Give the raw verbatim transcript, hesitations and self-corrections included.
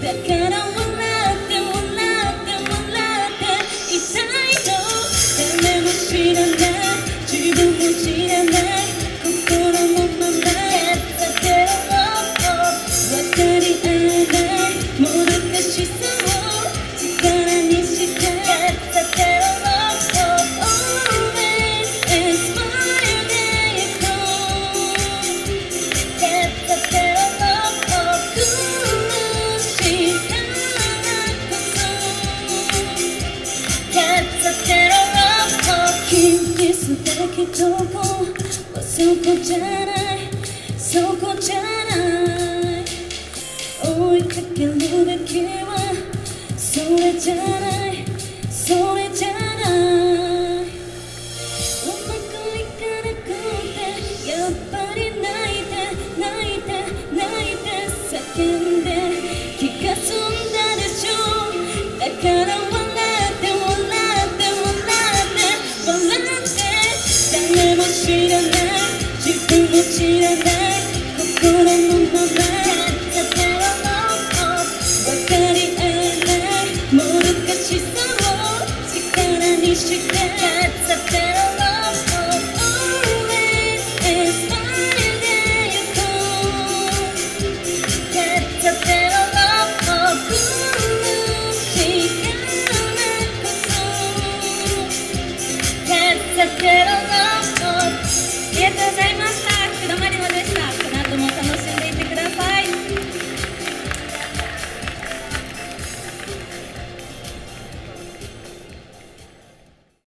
から笑って笑って笑っていたいの。誰も知らない自分も知らない心のままだけど分かり合えないもどかしさを力にしてだけどどこはそこじゃないそこじゃない追いかけるべきはそれじゃない